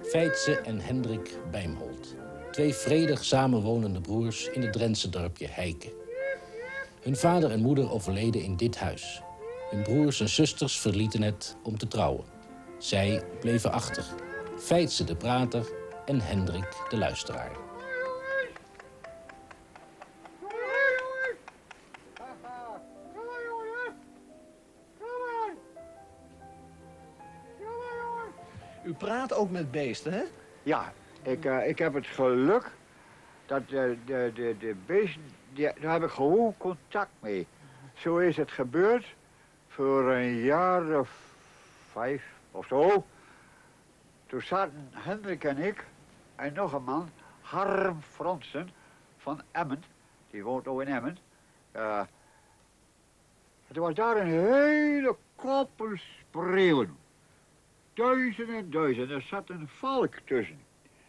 Feitse en Hendrik Bijmholt. 2 vredig samenwonende broers in het Drentse dorpje Heiken. Hun vader en moeder overleden in dit huis. Hun broers en zusters verlieten het om te trouwen. Zij bleven achter. Feitse de prater en Hendrik de luisteraar. U praat ook met beesten, hè? Ja, ik heb het geluk dat de beesten, daar heb ik gewoon contact mee. Zo is het gebeurd voor een jaar of 5 of zo. Toen zaten Hendrik en ik en nog een man, Harm Fransen van Emmen. Die woont ook in Emmen. Er was daar een hele koppel spreeuwen. Duizenden en duizenden, er zat een valk tussen.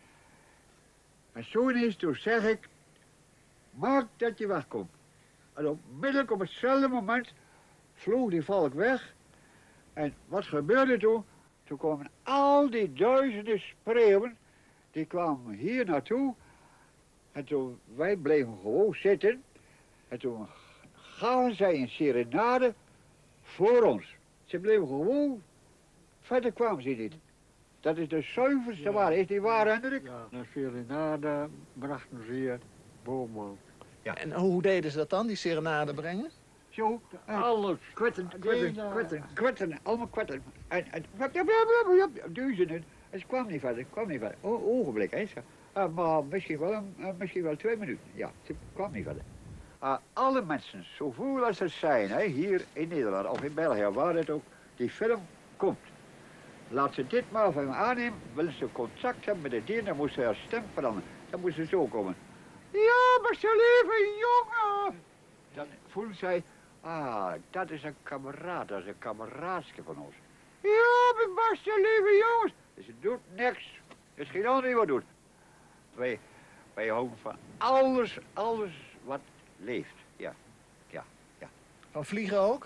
En zo ineens, toen zeg ik, maak dat je wegkomt. En onmiddellijk op hetzelfde moment vloog die valk weg. En wat gebeurde toen? Toen kwamen al die duizenden spreeuwen, die kwamen hier naartoe. En toen, wij bleven gewoon zitten. En toen gaven zij een serenade voor ons. Ze bleven gewoon. Verder kwamen ze niet. Dat is de zuiverste waarheid. Is die waar, Hendrik? Ja, na serenade brachten ze hier bomen. Ja. En hoe deden ze dat dan, die serenade brengen? Zo, Alles. Kwetten, allemaal kwetten. En duizenden. En ze kwam niet verder, ogenblik, hè. Maar misschien wel 2 minuten. Ja, ze kwam niet verder. Alle mensen, zoveel als er zijn, hè, hier in Nederland of in België, waar het ook, die film komt. Laat ze dit maar van me aannemen, willen ze contact hebben met de dier, dan moest ze haar stem veranderen. Dan moest ze zo komen. Ja, beste lieve jongen! Dan voelen zij, dat is een kameraad, dat is een kameraadje van ons. Ja, mijn beste lieve jongens! Dus ze doet niks. Er is geen ander die wat doet. Wij houden van alles wat leeft. Ja. Van vliegen ook?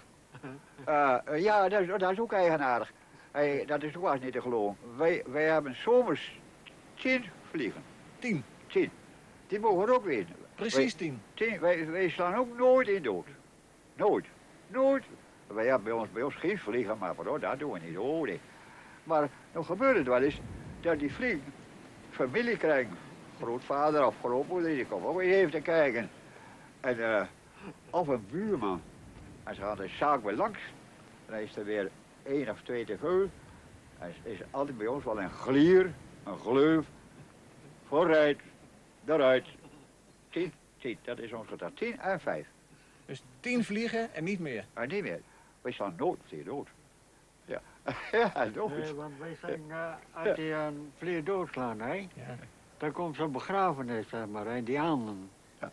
Ja, dat is ook eigenaardig. Dat is ook wel niet te geloven. Wij hebben zomers 10 vliegen. 10? 10. Die mogen we ook weten. Precies 10. Wij slaan ook nooit in dood. Nooit. Wij hebben bij ons geen vliegen, maar dat doen we niet. Oh, nee. Maar dan gebeurt het wel eens dat die vliegen familie krijgen. Grootvader of grootmoeder, die komt ook eens even te kijken. En, of een buurman. En ze gaan de zaak weer langs. Dan is er weer 1 of 2 te veel. En is altijd bij ons wel een glier, een gleuf. Vooruit, daaruit. 10, dat is ons getal. 10 en 5. Dus 10 vliegen en niet meer? Niet meer. Wij staan nooit dood. Ja, ja, nooit. Nee, want wij zijn uit die vleer doodslaan, hè. Ja. Dan komt zo'n begrafenis, zeg maar, hè, die handen.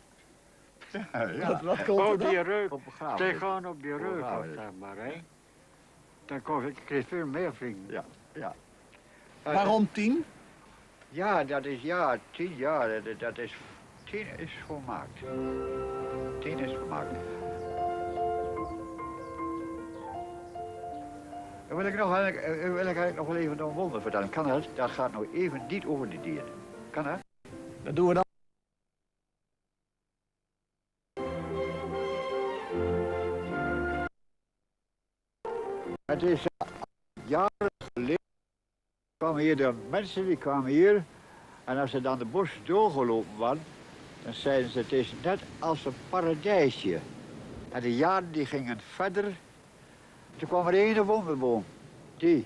Wat komt er dan? Die reuk. Op begrafenis. Tegenaan op die reuk, zeg maar, hè. Dan kreeg veel meer vrienden. Ja. Waarom 10? Ja, dat is 10 jaar. Dat is 10 is volmaakt. 10 is volmaakt. Dan wil ik eigenlijk nog wel even een wonder vertellen. Kan dat? Dat gaat nou even niet over de dieren. Kan dat? Dat doen we dan. Het is jaren geleden. Kwamen hier de mensen die kwamen hier. En als ze dan de bos doorgelopen waren, dan zeiden ze het is net als een paradijsje. En de jaren die gingen verder. Toen kwam er één wonderboom. Die.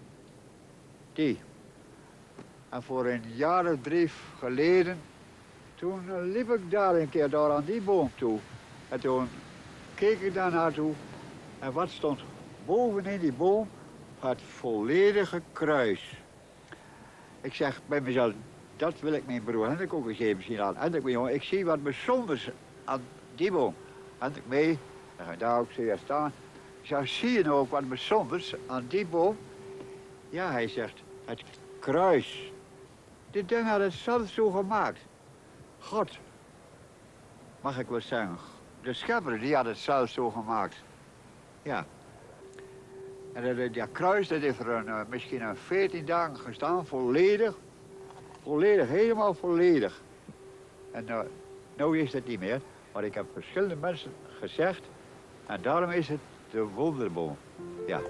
En voor een jaar of 3 geleden, toen liep ik daar een keer door aan die boom toe. En toen keek ik daar naartoe. En wat stond bovenin die boom? Het volledige kruis. Ik zeg bij mezelf, dat wil ik mijn broer Hendrik ook eens even zien aan. Hendrik, jongen, ik zie wat bijzonders aan die boom. Hendrik mee, dan ga je daar ook weer staan. Ik zeg, zie je nou ook wat bijzonders aan die boom? Ja, hij zegt, het kruis. Dit ding had het zelf zo gemaakt. God, mag ik wel zeggen. De schepper, die had het zelf zo gemaakt. Ja. En dat kruis dat heeft er misschien 14 dagen gestaan, volledig. Volledig, helemaal volledig. En nu is het niet meer. Maar ik heb verschillende mensen gezegd. En daarom is het de wonderboom. Ja.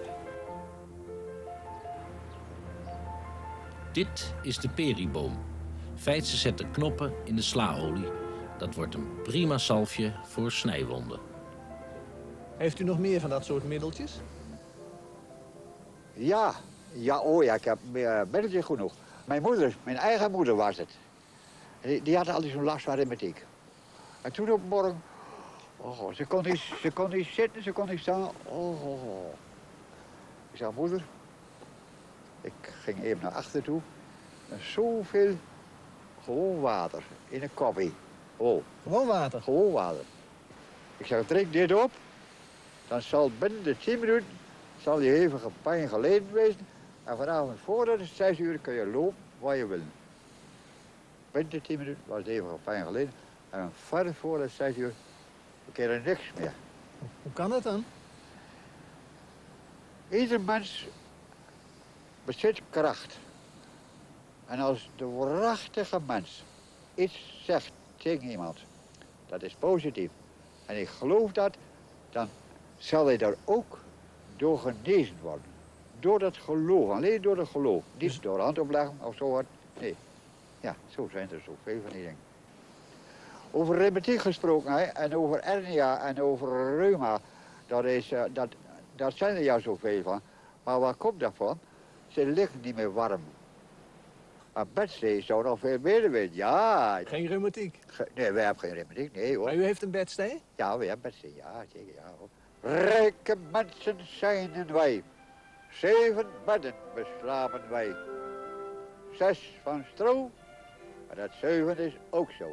Dit is de periboom. Feitse zet de knoppen in de slaolie. Dat wordt een prima salfje voor snijwonden. Heeft u nog meer van dat soort middeltjes? Ja, ik heb middeltjes genoeg. Mijn eigen moeder was het. Die had altijd zo'n last van reumatiek. En toen op morgen, ze kon niet zitten, ze kon niet staan. Ik zei, moeder, ik ging even naar achter toe. En zoveel gewoon water in een koppie. Gewoon water? Gewoon water. Ik zeg, drink dit op. Dan zal binnen de 10 minuten zal je hevige pijn geleden wezen. En vanavond voordat het 6 uur kun je lopen waar je wil. Binnen de 10 minuten was de hevige pijn geleden. En verder voor het 6 uur kun je niks meer. Hoe kan dat dan? Ieder mens bezit kracht. En als de waarachtige mens iets zegt tegen iemand, dat is positief. En ik geloof dat, dan zal hij daar ook door genezen worden. Door dat geloof, alleen door het geloof. Niet door hand opleggen of zo wat. Nee. Ja, zo zijn er zoveel van die dingen. Over reumatiek gesproken, hè, en over hernia en over reuma, dat zijn er ja zoveel van. Maar waar komt dat van? Ze liggen niet meer warm. Maar bedstee zou nog veel beter weten. Ja. Geen reumatiek? Nee, wij hebben geen reumatiek, nee hoor. Maar u heeft een bedstee? Ja, we hebben bedstee, ja, zeker, ja hoor. Rijke mensen zijn wij. 7 bedden beslapen wij. 6 van stro, maar dat 7 is ook zo.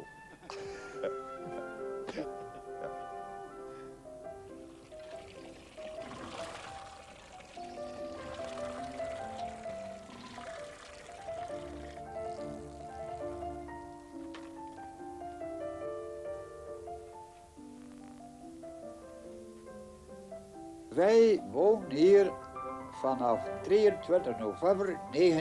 Wij wonen hier vanaf 23 november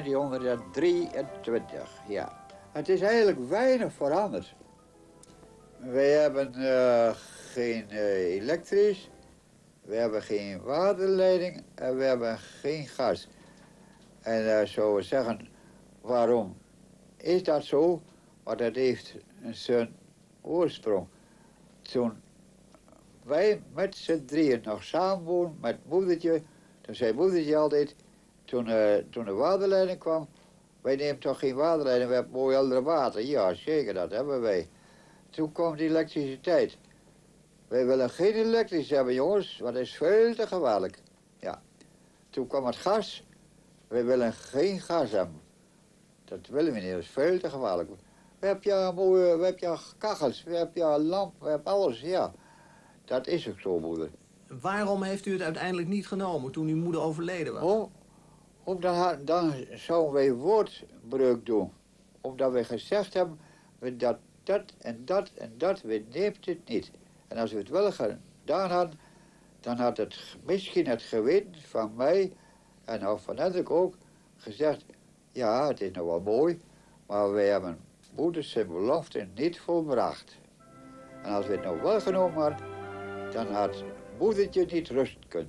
1923, ja. Het is eigenlijk weinig veranderd. Wij hebben geen elektrisch, we hebben geen waterleiding en we hebben geen gas. En zo zeggen, waarom is dat zo? Want dat heeft zijn oorsprong. Toen wij met z'n drieën nog samen woonden met moedertje. Toen zei moedertje altijd, toen de waterleiding kwam, wij nemen toch geen waterleiding, we hebben mooi helder water. Ja, zeker, dat hebben wij. Toen kwam de elektriciteit. Wij willen geen elektrisch hebben, jongens, want dat is veel te gevaarlijk. Ja. Toen kwam het gas. Wij willen geen gas hebben. Dat willen we niet, dat is veel te gevaarlijk. We hebben ja mooie, we hebben ja kachels, we hebben ja lamp, we hebben alles, ja. Dat is ook zo, moeder. Waarom heeft u het uiteindelijk niet genomen toen uw moeder overleden was? Dan zouden wij woordbreuk doen. Omdat wij gezegd hebben dat en dat en dat, we neemt het niet. En als we het wel gedaan hadden, dan had het misschien het geweten van mij en ook van Hendrik ook gezegd, ja, het is nog wel mooi, maar wij hebben moeders zijn belofte niet volbracht. En als we het nou wel genomen hadden, dan had moedertje niet rust kunnen.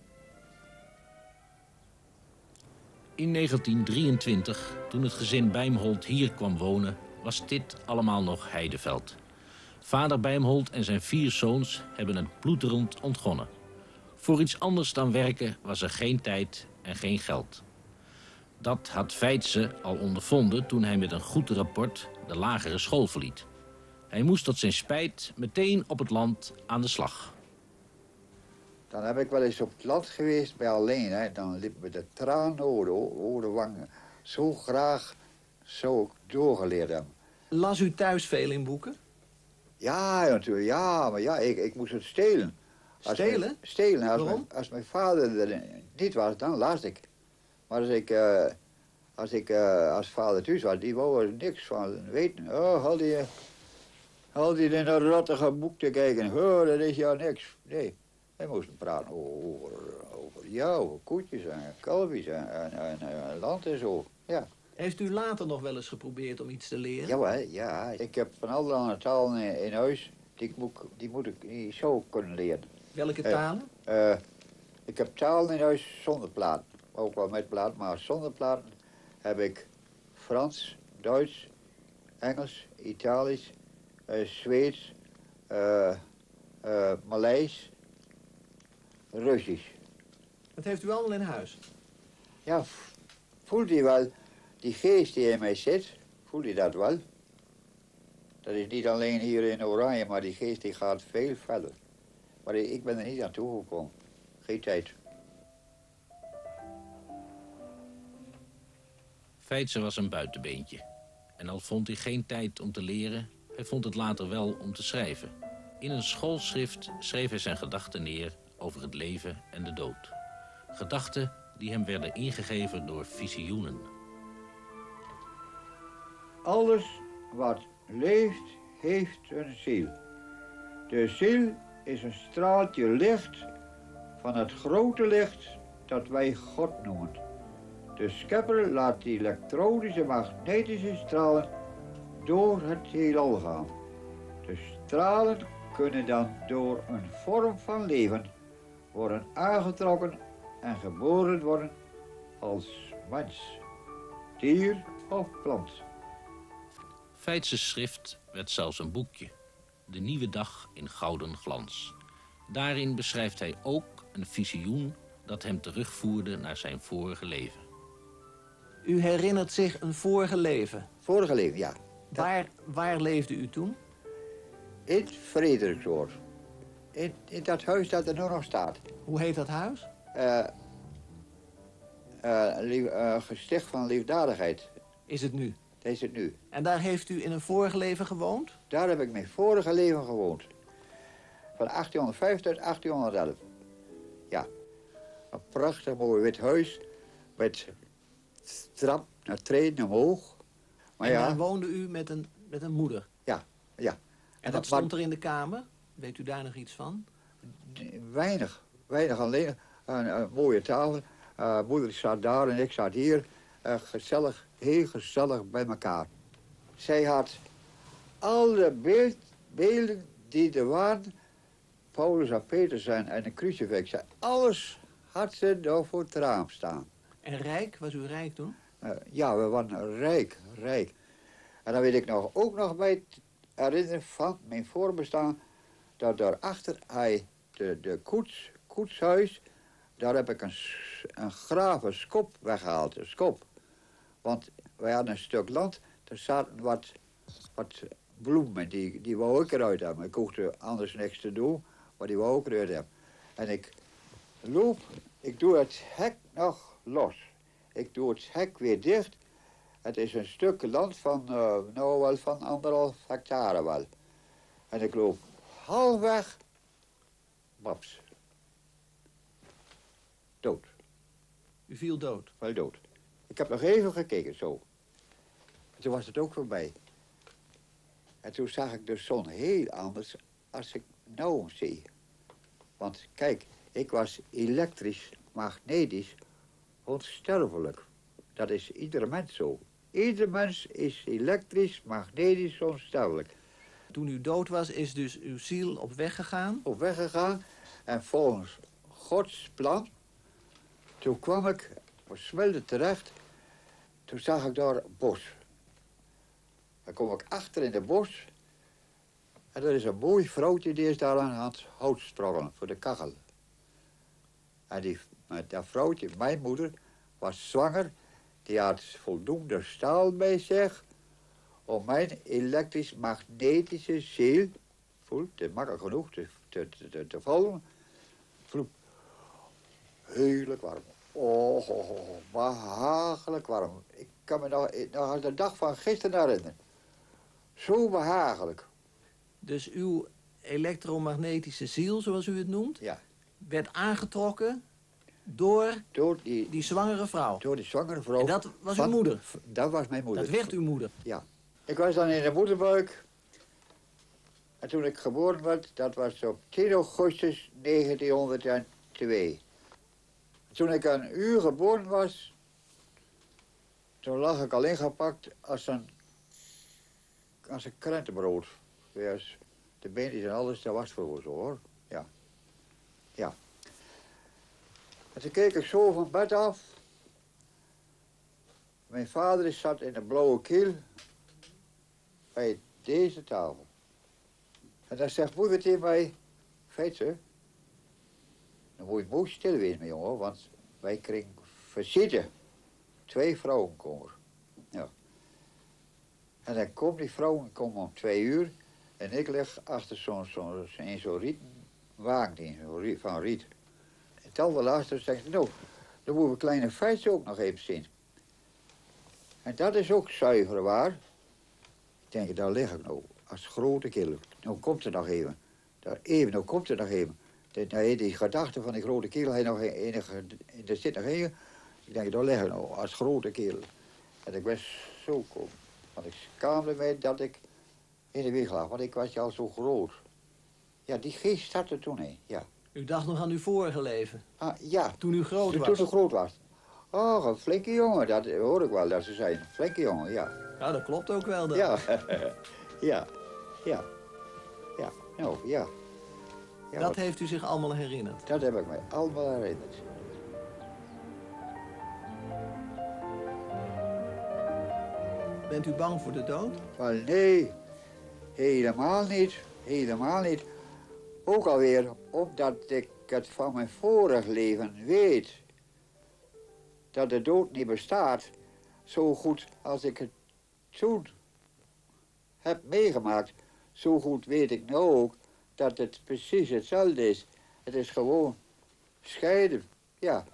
In 1923, toen het gezin Bijmholt hier kwam wonen, was dit allemaal nog heideveld. Vader Bijmholt en zijn 4 zoons hebben het bloederend ontgonnen. Voor iets anders dan werken was er geen tijd en geen geld. Dat had Feitse al ondervonden toen hij met een goed rapport de lagere school verliet. Hij moest tot zijn spijt meteen op het land aan de slag. Dan heb ik wel eens op het land geweest bij alleen, hè. Dan liepen we de tranen over de wangen. Zo graag zou ik doorgeleerd hebben. Las u thuis veel in boeken? Ja, natuurlijk. Ja, maar ja, ik moest het stelen. Stelen? Stelen. Waarom? Als mijn vader er niet was, dan las ik. Maar als vader thuis was, die wou er niks van weten. Oh, al die in een rottige boek te kijken. Oh, dat is ja niks. Nee, wij moesten praten over Ja, koetjes en kalfjes en land en zo. Ja. Heeft u later nog wel eens geprobeerd om iets te leren? Jawel, ja. Ik heb van allerlei talen in huis. Die moet ik niet zo kunnen leren. Welke talen? Ik heb talen in huis zonder platen. Ook wel met platen, maar zonder platen heb ik Frans, Duits, Engels, Italisch, Zweeds, Maleis, Russisch. Dat heeft u allemaal in huis? Ja, voelt u wel die geest die in mij zit? Voelt u dat wel? Dat is niet alleen hier in Oranje, maar die geest die gaat veel verder. Maar ik ben er niet aan toegekomen. Geen tijd. Feitse was een buitenbeentje. En al vond hij geen tijd om te leren, hij vond het later wel om te schrijven. In een schoolschrift schreef hij zijn gedachten neer over het leven en de dood. Gedachten die hem werden ingegeven door visioenen. Alles wat leeft, heeft een ziel. De ziel is een straaltje licht van het grote licht dat wij God noemen. De schepper laat die elektrodische magnetische stralen door het heelal gaan. De stralen kunnen dan door een vorm van leven worden aangetrokken en geboren worden als mens, dier of plant. Feitse's schrift werd zelfs een boekje. De nieuwe dag in gouden glans. Daarin beschrijft hij ook een visioen dat hem terugvoerde naar zijn vorige leven. U herinnert zich een vorige leven. Vorige leven, ja. Waar leefde u toen? In Frederiksoord. In dat huis dat er nu nog staat. Hoe heet dat huis? Gesticht van liefdadigheid. Is het nu? Dat is het nu. En daar heeft u in een vorig leven gewoond? Daar heb ik mijn vorige leven gewoond. Van 1805 tot 1811. Ja. Een prachtig mooi wit huis. Met trap naar treden omhoog. Maar en ja. daar woonde u met een moeder? Ja, ja. En dat stond er in de kamer? Weet u daar nog iets van? Weinig alleen. Een mooie tafel. Moeder zat daar en ik zat hier. Gezellig, heel gezellig bij elkaar. Zij had alle beelden die er waren, Paulus en Petrus en een crucifix, alles had ze daar voor het raam staan. En rijk? Was u rijk toen? Ja, we waren rijk. En dan weet ik ook nog bij het herinneren van mijn voorbestaan, dat daarachter hij de koetshuis, daar heb ik een graven skop weggehaald, een skop. Want wij hadden een stuk land, er zaten wat bloemen, die wou ik eruit hebben. Ik hoefde anders niks te doen, maar die wou ik eruit hebben. En ik doe het hek nog los. Ik doe het hek weer dicht. Het is een stuk land van, wel van 1,5 hectare wel. En ik loop halfweg, baps. Dood. U viel dood? Wel dood. Ik heb nog even gekeken, zo. En toen was het ook voorbij. En toen zag ik de zon heel anders als ik nou zie. Want kijk, ik was elektrisch, magnetisch, onsterfelijk. Dat is iedere mens zo. Ieder mens is elektrisch, magnetisch, onsterfelijk. Toen u dood was, is dus uw ziel op weg gegaan? Op weg gegaan en volgens Gods plan, toen kwam ik op Smilde terecht. Toen zag ik daar een bos. Dan kom ik achter in het bos. En er is een mooi vrouwtje die is daar aan het hout sprokkelen voor de kachel. En dat vrouwtje, mijn moeder, was zwanger. Die had voldoende staal bij zich om mijn elektrisch-magnetische ziel, voel, het is makkelijk genoeg te volgen, heerlijk warm. Oh, behagelijk warm. Ik kan me nog als de dag van gisteren herinneren. Zo behagelijk. Dus uw elektromagnetische ziel, zoals u het noemt, Ja. werd aangetrokken door die die zwangere vrouw? Door die zwangere vrouw. En dat was uw moeder? Dat was mijn moeder. Dat werd uw moeder? Ja. Ik was dan in de moederbuik. En toen ik geboren werd, dat was op 10 augustus 1902. Toen ik een uur geboren was, toen lag ik al ingepakt als een krentenbrood. Dus de beentjes en alles, dat was voor zo hoor. Ja. Ja. En toen keek ik zo van bed af. Mijn vader zat in de blauwe kiel bij deze tafel. En dan zegt moeder tegen mij, Feitse, dan moet je mooi stil wezen, mijn jongen, want wij kregen visite. 2 vrouwen komen. Ja. En dan komt die vrouw om 2 uur en ik lig achter zo'n rieten wagen van riet. En het allerlaatste zegt, nou, dan moeten we kleine Feitse ook nog even zien. En dat is ook zuiver waar. Ik denk, daar lig ik nou, als grote kerel. Nou komt er nog even. Nou komt er nog even. Die gedachte van die grote kerel, hij nog enige, er zit nog in. Ik denk, daar lig ik nou, als grote kerel. En ik was zo kom. Want ik schaamde mij dat ik in de weg lag, want ik was al zo groot. Ja, die geest zat er toen in, ja. U dacht nog aan uw vorige leven? Ah, ja. Toen u groot was? Toen ik groot was. Oh, een flinke jongen, dat hoor ik wel dat ze zijn. Flinke jongen, ja. Ja, dat klopt ook wel dan. Ja, ja, ja, ja, nou, ja. Ja, dat heeft u zich allemaal herinnerd? Dat heb ik mij allemaal herinnerd. Bent u bang voor de dood? Wel, nee, helemaal niet, helemaal niet. Ook alweer omdat ik het van mijn vorig leven weet. Dat de dood niet bestaat, zo goed als ik het toen heb meegemaakt. Zo goed weet ik nou ook dat het precies hetzelfde is. Het is gewoon scheiden, ja.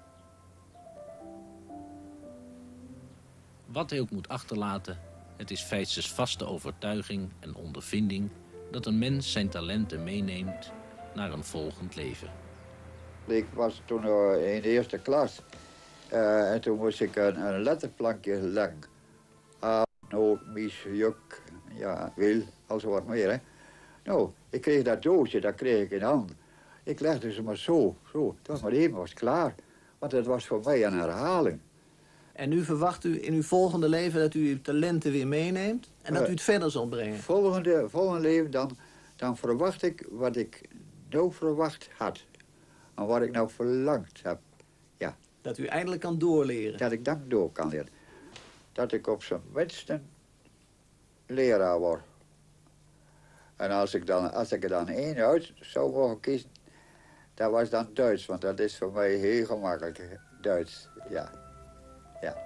Wat hij ook moet achterlaten, het is Feitses vaste overtuiging en ondervinding dat een mens zijn talenten meeneemt naar een volgend leven. Ik was toen in de eerste klas en toen moest ik een letterplankje lang. A, noot, mis, juk, ja, wil, al zo wat meer, hè. Nou, ik kreeg dat doosje, dat kreeg ik in handen. Ik legde ze maar zo. Het was maar even, was klaar. Want het was voor mij een herhaling. En nu verwacht u in uw volgende leven dat u uw talenten weer meeneemt en dat u het verder zal brengen? Volgende leven dan verwacht ik wat ik nou verwacht had. En wat ik nou verlangd heb. Ja. Dat u eindelijk kan doorleren? Dat ik dan door kan leren. Dat ik op zijn minste leraar word. En als ik er dan één uit zou mogen kiezen, dat was dan Duits. Want dat is voor mij heel gemakkelijk, Duits, ja. Ja.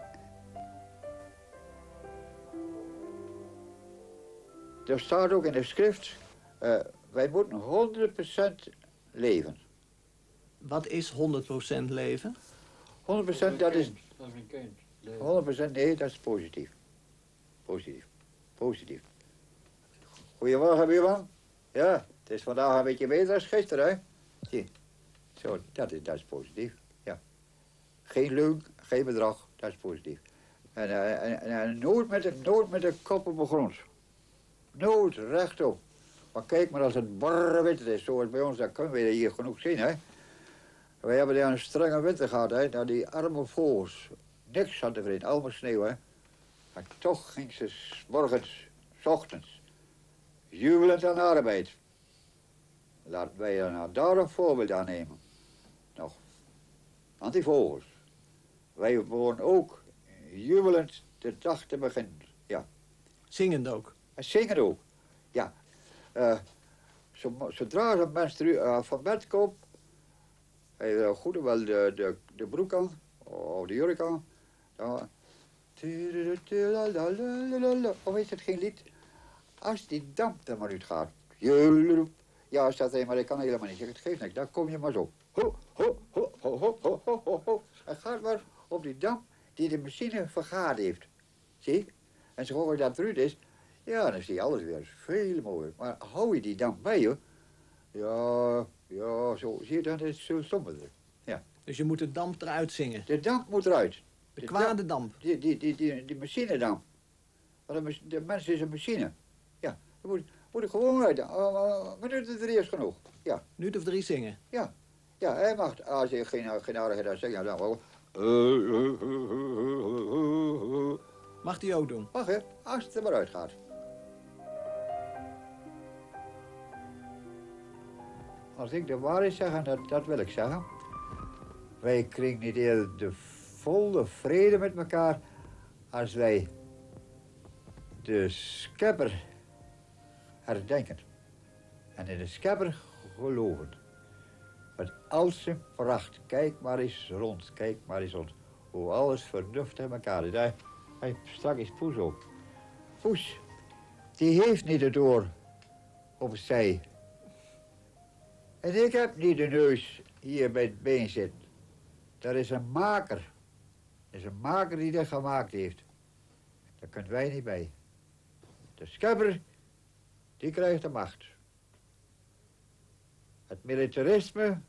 Er staat ook in de schrift, wij moeten 100% leven. Wat is 100% leven? 100% dat is... Dat is een kind. 100% nee, dat is positief. Positief. Goedemorgen, buurman. Ja, het is vandaag een beetje beter dan gisteren, hè? Zie. Zo, dat is positief, ja. Geen leuk, geen bedrag, dat is positief. En nooit met de kop op de grond. Nooit rechtop. Maar kijk maar als het barrewit is, zoals bij ons, dan kunnen we hier genoeg zien, hè. Wij hebben daar een strenge winter gehad, hè. Nou, die arme vogels, niks hadden vriend, allemaal sneeuw, hè. Maar toch ging ze 's morgens, 's ochtends, jubelend aan de arbeid. Laten wij er nou daar een voorbeeld aan nemen. Nog, want die vogels. Wij behoren ook jubelend de dag te beginnen, ja. Zingend ook? En zingen ook, ja. Zodra een mens van bed komt, hij goed wel de broek aan, of de jurk aan. Dan, of is het geen lied? Als die damp er maar uitgaat. Ja, staat er, maar ik kan helemaal niet zeggen, het geeft niks, dan kom je maar zo. Ho, ho, ho, ho, ho, ho, ho, ho, ho. En gaat maar op die damp die de machine vergaard heeft. Zie? En zo hoor je dat eruit is, ja, dan zie je alles weer veel mooier. Maar hou je die damp bij je, ja, zo zie je, dan is het zo stommer. Ja. Dus je moet de damp eruit zingen? De damp moet eruit. De kwade damp? Die machinedamp. Want de mens is een machine. Ja, dat moet er gewoon uit. Minuut of 3 is genoeg. Ja. Minuut of 3 zingen? Ja. Ja, hij mag, als je geen aardigheid hebt, zeg je dan wel. Mag hij ook doen? Mag hè, als het er maar uitgaat. Als ik de waarheid zeg, en dat wil ik zeggen. Wij krijgen niet heel de volle vrede met elkaar als wij de schepper herdenken. En in de schepper geloven. Met al zijn pracht. Kijk maar eens rond, kijk maar eens rond. Hoe alles vernuft in elkaar is. Hij straks is Poes ook. Poes, die heeft niet het oor op zij. En ik heb niet de neus hier bij het been zitten. Er is een maker. Er is een maker die dat gemaakt heeft. Daar kunnen wij niet bij. De schepper, die krijgt de macht. Het militarisme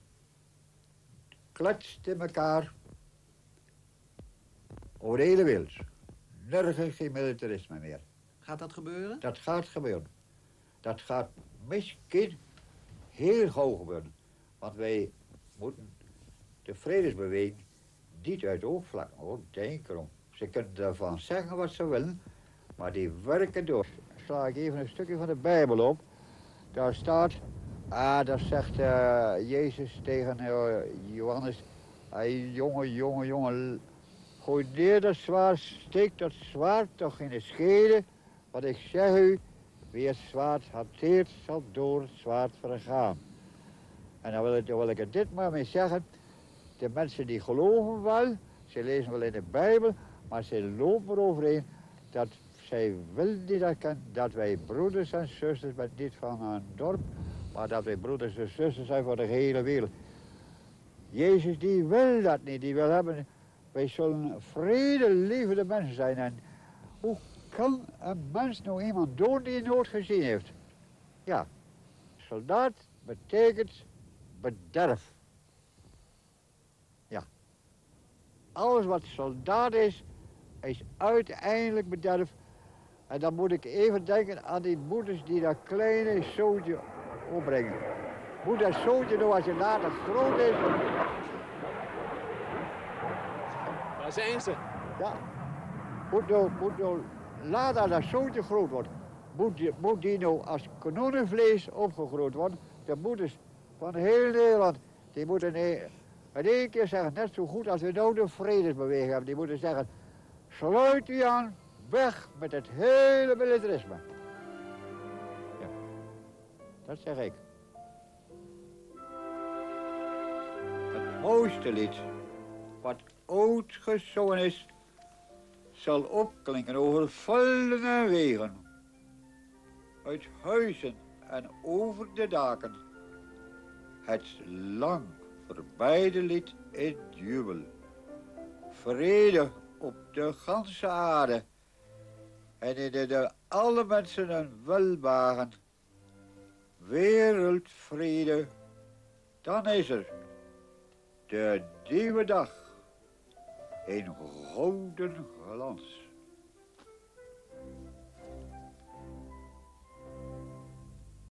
kletst in elkaar over de hele wereld. Nergens geen militarisme meer. Gaat dat gebeuren? Dat gaat gebeuren. Dat gaat misschien heel gauw gebeuren. Want wij moeten de vredesbeweging niet uit oogvlakken hoor, denk erom. Ze kunnen ervan zeggen wat ze willen, maar die werken door. Sla ik even een stukje van de Bijbel op. Daar staat, daar zegt Jezus tegen Johannes, jongen, gooi neer dat zwaard, steek dat zwaard toch in de schede, want ik zeg u, wie het zwaard hanteert, zal door het zwaard vergaan. En dan wil ik er dit maar mee zeggen, de mensen die geloven wel, ze lezen wel in de Bijbel, maar ze lopen eroverheen dat zij willen niet erkennen dat wij broeders en zusters zijn, niet van een dorp, maar dat wij broeders en zusters zijn voor de hele wereld. Jezus die wil dat niet, die wil hebben, wij zullen vredelievende mensen zijn. En hoe kan een mens nou iemand dood die nooit gezien heeft? Ja, soldaat betekent bederf. Ja. Alles wat soldaat is uiteindelijk bederf. En dan moet ik even denken aan die moeders die dat kleine zoontje opbrengen. Moet dat zoontje nou als je later groot is... Daar zijn ze. Ja. Moet nou later als dat zoontje groot wordt, moet die nou als kanonnenvlees opgegroeid worden. De moeders van heel Nederland, die moeten in één keer zeggen, net zo goed als we nou de vredesbeweging hebben. Die moeten zeggen, sluit u aan, weg met het hele militarisme. Ja, dat zeg ik. Het mooiste lied, wat ooit gezongen is, zal opklinken over velden en wegen. Uit huizen en over de daken. Het lang voorbijde lied in jubel. Vrede op de ganse aarde. En in de alle mensen een welbehagen. Wereldvrede, dan is er de nieuwe dag in gouden glans.